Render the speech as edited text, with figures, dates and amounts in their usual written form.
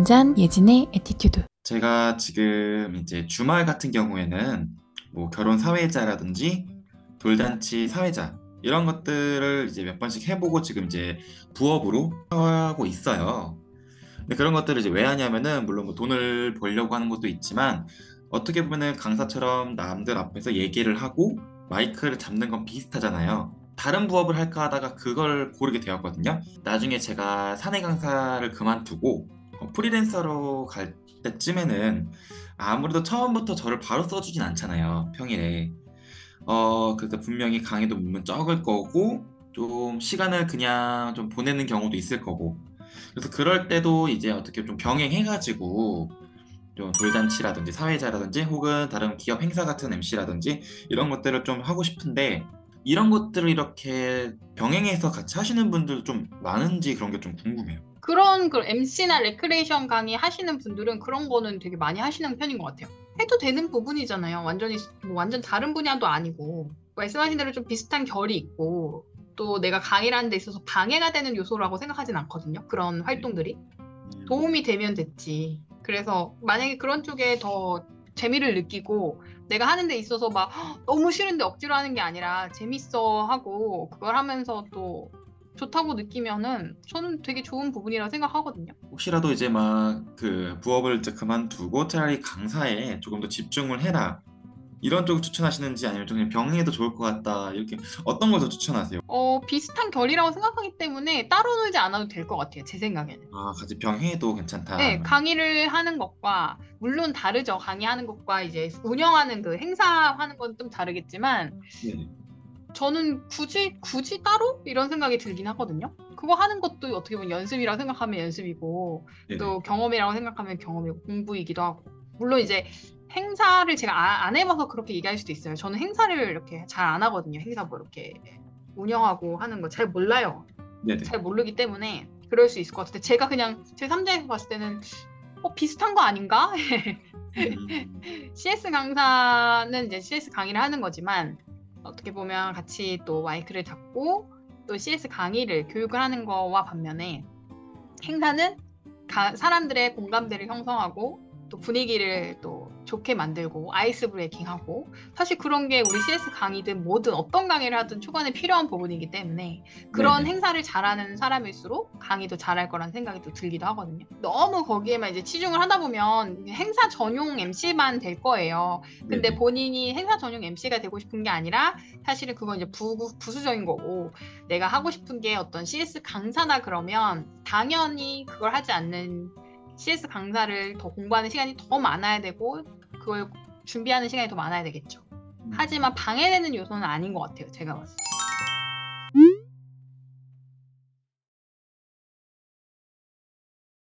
한잔 예진의 애티튜드. 제가 지금 이제 주말 같은 경우에는 뭐 결혼 사회자라든지 돌잔치 사회자 이런 것들을 이제 몇 번씩 해보고 지금 이제 부업으로 하고 있어요. 근데 그런 것들을 이제 왜 하냐면은 물론 뭐 돈을 벌려고 하는 것도 있지만 어떻게 보면은 강사처럼 남들 앞에서 얘기를 하고 마이크를 잡는 건 비슷하잖아요. 다른 부업을 할까 하다가 그걸 고르게 되었거든요. 나중에 제가 사내 강사를 그만두고 프리랜서로 갈 때쯤에는 아무래도 처음부터 저를 바로 써주진 않잖아요. 평일에. 그래서 분명히 강의도 물론 적을 거고 좀 시간을 그냥 좀 보내는 경우도 있을 거고 그래서 그럴 때도 이제 어떻게 좀 병행해가지고 좀 돌잔치라든지 사회자라든지 혹은 다른 기업 행사 같은 MC라든지 이런 것들을 좀 하고 싶은데 이런 것들을 이렇게 병행해서 같이 하시는 분들도 좀 많은지 그런 게 좀 궁금해요. 그런 그 MC나 레크레이션 강의 하시는 분들은 그런 거는 되게 많이 하시는 편인 것 같아요. 해도 되는 부분이잖아요. 완전히 뭐 완전 다른 분야도 아니고 말씀하신 대로 좀 비슷한 결이 있고 또 내가 강의를 하는 데 있어서 방해가 되는 요소라고 생각하진 않거든요. 그런 네. 활동들이 도움이 되면 됐지. 그래서 만약에 그런 쪽에 더 재미를 느끼고 내가 하는 데 있어서 막 너무 싫은데 억지로 하는 게 아니라 재밌어 하고 그걸 하면서 또 좋다고 느끼면은 저는 되게 좋은 부분이라고 생각하거든요. 혹시라도 이제 막 그 부업을 이제 그만두고 차라리 강사에 조금 더 집중을 해라 이런 쪽을 추천하시는지 아니면 좀 그냥 병행해도 좋을 것 같다 이렇게 어떤 걸 더 추천하세요? 비슷한 결이라고 생각하기 때문에 따로 놀지 않아도 될 것 같아요. 제 생각에는. 아, 같이 병행해도 괜찮다. 네, 강의를 하는 것과 물론 다르죠. 강의하는 것과 이제 운영하는 그 행사하는 건 좀 다르겠지만 네네. 저는 굳이 따로 이런 생각이 들긴 하거든요. 그거 하는 것도 어떻게 보면 연습이라고 생각하면 연습이고 네네. 또 경험이라고 생각하면 경험이고 공부이기도 하고 물론 이제 행사를 제가 안 해봐서 그렇게 얘기할 수도 있어요. 저는 행사를 이렇게 잘 안 하거든요. 행사 뭐 이렇게 운영하고 하는 거 잘 몰라요. 네네. 잘 모르기 때문에 그럴 수 있을 것 같은데 제가 그냥 제 3자에서 봤을 때는 비슷한 거 아닌가? 음, CS 강사는 이제 CS 강의를 하는 거지만 어떻게 보면 같이 또 마이크를 잡고 또 CS 강의를 교육을 하는 거와 반면에 행사는 사람들의 공감대를 형성하고 또 분위기를 또 좋게 만들고 아이스 브레이킹하고 사실 그런 게 우리 CS 강의든 뭐든 어떤 강의를 하든 초반에 필요한 부분이기 때문에 그런 네네. 행사를 잘하는 사람일수록 강의도 잘할 거란 생각이 또 들기도 하거든요. 너무 거기에만 이제 치중을 하다 보면 행사 전용 MC만 될 거예요. 근데 네네. 본인이 행사 전용 MC가 되고 싶은 게 아니라 사실은 그건 이제 부수적인 거고 내가 하고 싶은 게 어떤 CS 강사다 그러면 당연히 그걸 하지 않는 CS 강사를 더 공부하는 시간이 더 많아야 되고 그걸 준비하는 시간이 더 많아야 되겠죠. 음. 하지만 방해되는 요소는 아닌 것 같아요. 제가 봤을 때.